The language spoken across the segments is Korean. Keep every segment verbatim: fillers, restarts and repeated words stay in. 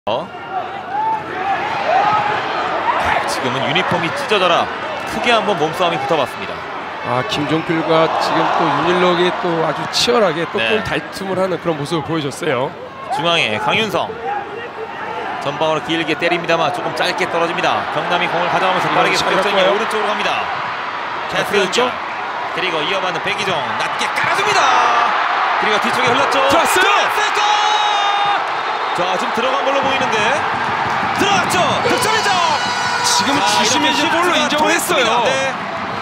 어? 지금은 유니폼이 찢어져라 크게 한번 몸싸움이 붙어봤습니다. 아, 김종필과 지금 또 윤일록이 또 아주 치열하게 또 골 네. 달툼을 하는 그런 모습을 보여줬어요. 중앙에 강윤성 전방으로 길게 때립니다만 조금 짧게 떨어집니다. 경남이 공을 가져가면서 빠르게 공격적인 오른쪽으로 갑니다. 찬스 연장 그리고 이어받는 백이종 낮게 깔아줍니다. 그리고 뒤쪽에 흘렀죠. 들어왔어요. 자, 지금 들어간 걸로 보이는데 들어갔죠. 득점이죠. 지금은 주심이 이제 골로 인정을 했어요. 네.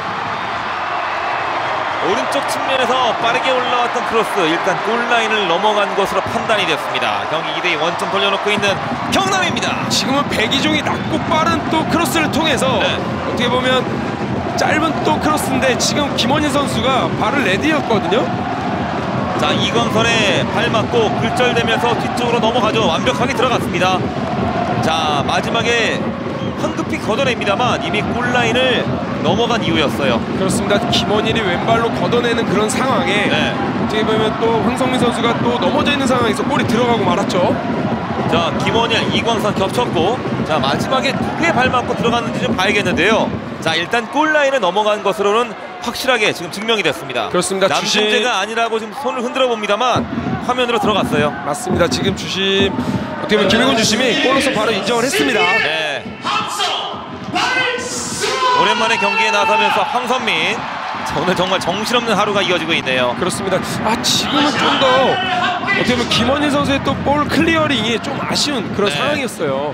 오른쪽 측면에서 빠르게 올라왔던 크로스 일단 골라인을 넘어간 것으로 판단이 됐습니다. 경기 이 대 이 원점 돌려놓고 있는 경남입니다. 지금은 백이종이 낮고 빠른 또 크로스를 통해서 네. 어떻게 보면 짧은 또 크로스인데 지금 김원희 선수가 발을 레디였거든요. 자, 이광선의 발 맞고 굴절되면서 뒤쪽으로 넘어가죠. 완벽하게 들어갔습니다. 자, 마지막에 황급히 걷어냅니다만 이미 골라인을 넘어간 이후였어요. 그렇습니다. 김원일이 왼발로 걷어내는 그런 상황에 네. 어떻게 보면 또 황성민 선수가 또 넘어져 있는 상황에서 골이 들어가고 말았죠. 자, 김원일, 이광선 겹쳤고 자, 마지막에 누구의 발 맞고 들어갔는지 좀 봐야겠는데요. 자, 일단 골라인을 넘어간 것으로는 확실하게 지금 증명이 됐습니다. 그렇습니다. 남준재가 주심... 아니라고 지금 손을 흔들어 봅니다만 화면으로 들어갔어요. 맞습니다. 지금 주심 어떻게 보면 김일곤 주심이 골로서 바로 인정을 했습니다. 네. 오랜만에 경기에 나서면서 황선민 자, 오늘 정말 정신없는 하루가 이어지고 있네요. 그렇습니다. 아, 지금은 좀 더 어떻게 보면 김원희 선수의 또 볼 클리어링이 좀 아쉬운 그런 네. 상황이었어요.